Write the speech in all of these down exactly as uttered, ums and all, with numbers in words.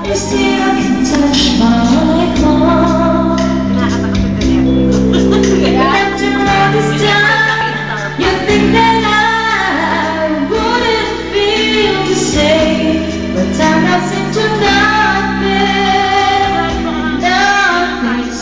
You still can touch my heart. After all this time, you think that I wouldn't feel the same, but time doesn't do nothing. Nothing's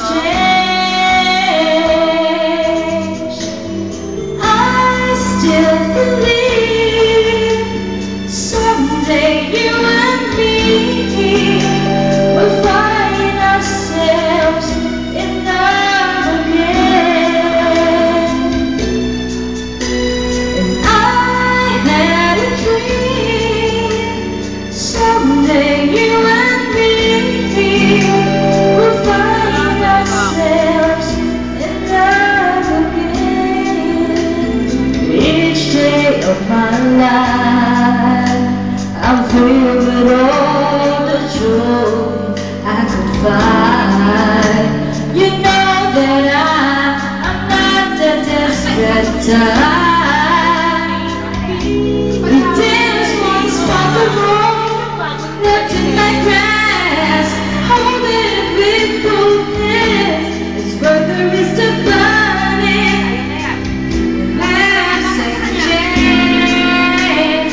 changed. I still believe someday you and me will find ourselves in love again. And I had a dream, someday you and me will find ourselves in love again. Each day of my life, I'm filled with all the joy I could find. You know that I, I'm not the desperate type. We dance once for the road, left in my grass, holding it with both hands. It's worth the risk to burn it. Have second chance.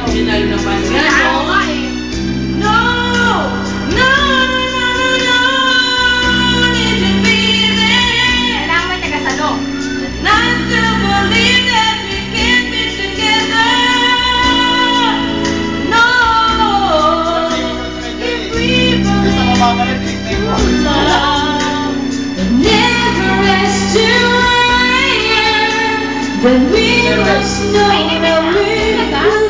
No, no, no, no, need to be there. And I still believe that we can be together. No, if we believe love, it never has to end. Then we must know that we